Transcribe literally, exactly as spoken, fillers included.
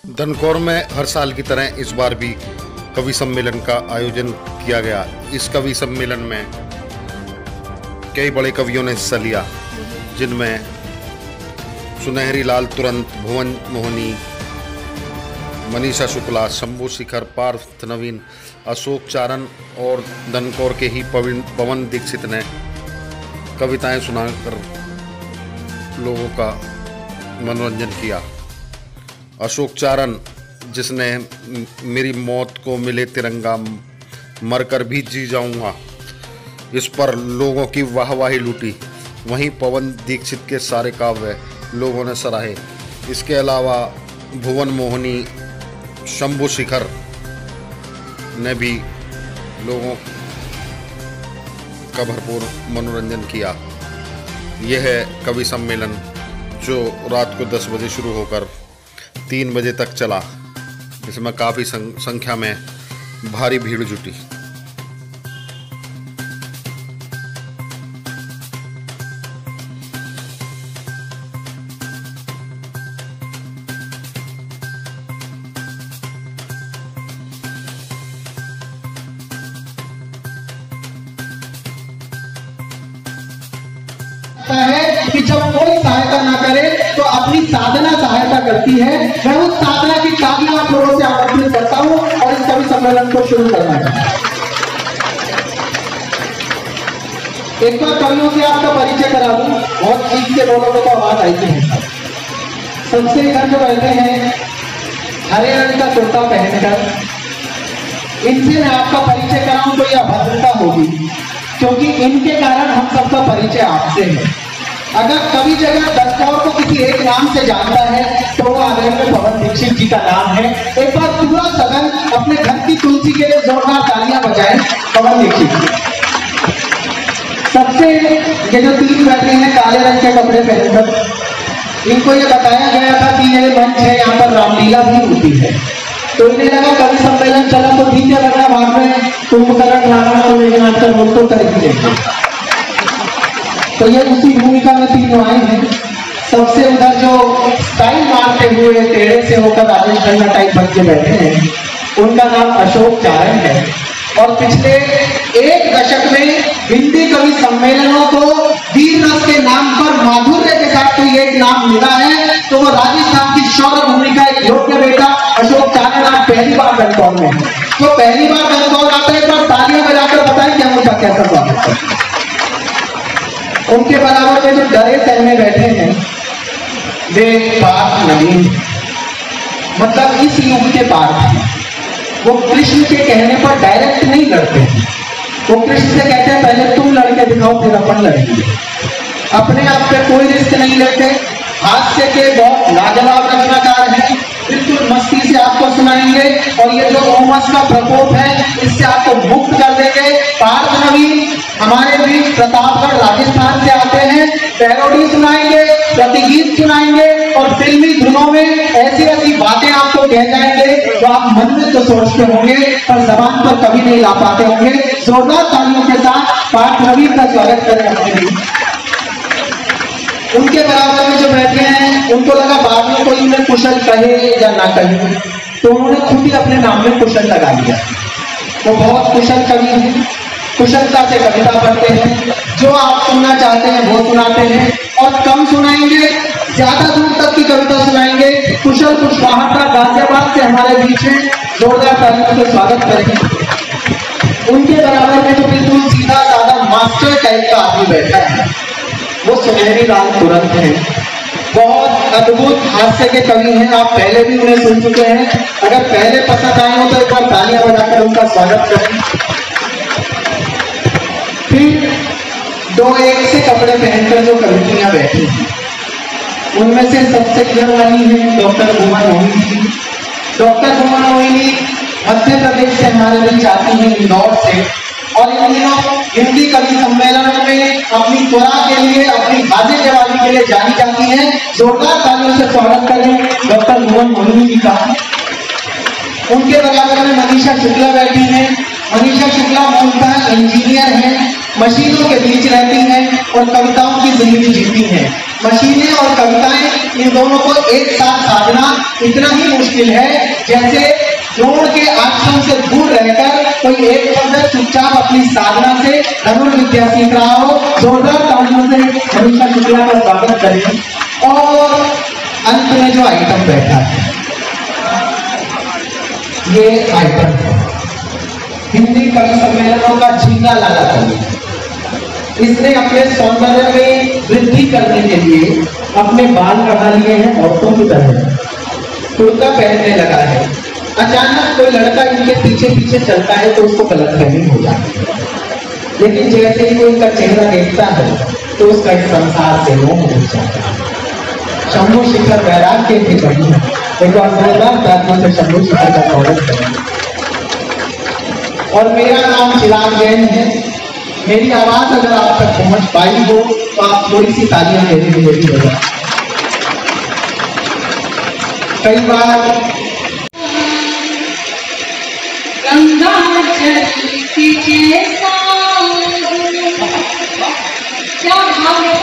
धनकौर में हर साल की तरह इस बार भी कवि सम्मेलन का आयोजन किया गया। इस कवि सम्मेलन में कई बड़े कवियों ने हिस्सा लिया, जिनमें सुनहरी लाल तुरंत, भुवन मोहनी, मनीषा शुक्ला, शंभू शिखर, पार्थ नवीन, अशोक चारण और धनकौर के ही पवन दीक्षित ने कविताएं सुनाकर लोगों का मनोरंजन किया। अशोक चारण, जिसने मेरी मौत को मिले तिरंगा, मरकर भी जी जाऊंगा, इस पर लोगों की वाहवाही लूटी। वहीं पवन दीक्षित के सारे काव्य लोगों ने सराहे। इसके अलावा भुवन मोहनी, शंभू शिखर ने भी लोगों का भरपूर मनोरंजन किया। यह है कवि सम्मेलन जो रात को दस बजे शुरू होकर तीन बजे तक चला। इसमें काफ़ी संख्या में भारी भीड़ जुटी। है कि जब कोई सहायता ना करे तो अपनी साधना सहायता करती है। मैं उस साधना की तालियां आप लोगों से आमंत्रित करता हूं और इस कवि सम्मेलन को शुरू करना है। एक बार कवियों से आपका परिचय करा दूं, बहुत चीज के बोलोगे तो आवाज आई थी। सबसे इधर जो बैठे हैं हरे रंग का कुर्ता पहनकर, इनसे मैं आपका परिचय कराऊं तो यह भद्रता होगी, क्योंकि इनके कारण हम सबका परिचय आपसे है। अगर कभी जगह धनकौर को किसी एक नाम से जानता है तो वो आदरणीय पवन दीक्षित जी का नाम है। एक बार पूरा सदन अपने घर की तुलसी के लिए जोरदार तालियां बजाएं पवन दीक्षित जी। सबसे ये जो तीन बैठे हैं काले रंग के कपड़े पहनकर, इनको ये बताया गया था कि ये मंच है, यहाँ पर रामलीला भी होती है। तो इन्हें लगा कवि सम्मेलन चला तो ठीक है, लगा भाग में कुंभकर्ण रावण और मेघनाथ का रोल तो कर ही लेंगे। तो ये उसी भूमिका में तीनों आए हैं। सबसे उधर जो स्टाइल मारते हुए टेढ़े से होकर राजेश खन्ना टाइप बन के बैठे हैं, उनका नाम अशोक चारण है। और पिछले एक दशक में हिंदी कवि सम्मेलनों को वीर रस के नाम पर माधुर्य के साथ कोई एक नाम मिला है तो वो राजस्थान की शौर्य भूमि का एक योग्य बेटा अशोक चारण आज पहली बार धनकौर में है। तो पहली बार धनकौर आता है, एक बार तालियां बजाकर बताएं कि हम उनका कैसा स्वागत है। उनके बराबर में जो डरे सहमे बैठे हैं वे पार्थ नवीन, मतलब इस युग के पार्थ। वो कृष्ण के कहने पर डायरेक्ट नहीं लड़ते हैं, वो कृष्ण से कहते हैं पहले तुम लड़के दिखाओ फिर अपन लड़ेंगे। अपने आप पे कोई रिस्क नहीं लेते। हास्य के बहुत लाजवाब रचनाकार हैं, बिल्कुल मस्ती से आपको सुनाएंगे और ये जो ओमस का प्रकोप है इससे आपको मुक्त कर देंगे। पार्थ नवीन हमारे बीच प्रतापगढ़ राजस्थान से आते हैं, पैरोडी सुनाएंगे, प्रतिगीत सुनाएंगे और फिल्मी धुनों में ऐसी ऐसी बातें आपको कह जाएंगे जो आप मन में तो सोचते होंगे पर जबान पर कभी नहीं ला पाते होंगे। जोरदार तालियों के साथ पार्थ नवीन का स्वागत करें अपने लिए। उनके बराबर में जो बैठे हैं उनको लगा बाद में कोई उन्हें कुशल कहे या ना कहे, तो उन्होंने खुद ही अपने नाम में कुशल लगा लिया। वो बहुत कुशल कवि हैं, कुशलता से कविता पढ़ते हैं, जो आप सुनना चाहते हैं वो सुनाते हैं और कम सुनाएंगे, ज्यादा दूर तक की कविता सुनाएंगे। कुशल कुशवाहा का गाजियाबाद से हमारे बीच में जोरदार तालियों से स्वागत करेंगे। उनके बराबर में जो बिल्कुल सीधा साधा मास्टर टाइप का आदमी बैठा है वो सुनहरी लाल तुरंत है। बहुत अद्भुत हास्य के कवि हैं, आप पहले भी उन्हें सुन चुके हैं। अगर पहले पसंद आए हो तो एक बार तालियां बजाकर उनका स्वागत करें। फिर दो एक से कपड़े पहनकर जो कवितियां बैठी हैं उनमें से सबसे इधर वाली है डॉक्टर भुवन मोहिनी जी। डॉक्टर भुवन मोहिनी मध्य प्रदेश से हमारे बीच आती हैं, इंदौर से, और इन दिनों हिंदी कवि सम्मेलन में अपनी त्वरा के लिए, अपनी हाजिर जवाबी के लिए जानी जाती हैं। जोरदार तालियों से स्वागत करें डॉक्टर भुवन मोहिनी जी का। उनके बराबर में मनीषा शुक्ला बैठी हैं, मनीषा शुक्ला मूलतः इंजीनियर हैं, मशीनों के बीच रहती हैं और कविताओं की जिंदगी जीती हैं। मशीनें और कविताएं इन दोनों को एक साथ साधना इतना ही मुश्किल है जैसे द्रोण के आश्रम से दूर रहकर कोई एक बंदा चुपचाप अपनी साधना से धनुर्विद्या सीख रहा हो। जोरदार तालियों से मनीषा शुक्ला का स्वागत करें। और अंत में जो आइटम बैठा है, ये आइटम है हिंदी कवि सम्मेलनों का झींगा लाला कवि। इसने अपने सौंदर्य में वृद्धि करने के लिए अपने बाल बढ़ा लिए हैं औरतों की तरह, कुर्ता पहनने लगा है। अचानक कोई लड़का इनके पीछे पीछे चलता है तो उसको गलतफहमी हो जाती है, लेकिन जैसे ही कोई इनका चेहरा देखता है तो उसका इस संसार से मोह उठ जाता है। शंभू शिखर वैराग्य की कवि है। एक बार जोरदार तालियों से शंभू शिखर का स्वागत करें। और मेरा नाम चिराग जैन है। मेरी आवाज अगर आप तक पहुंच पाई हो तो आप थोड़ी सी तालियां मेरे लिए भी बजा। कई बार गंगा जल के जैसा क्या भाव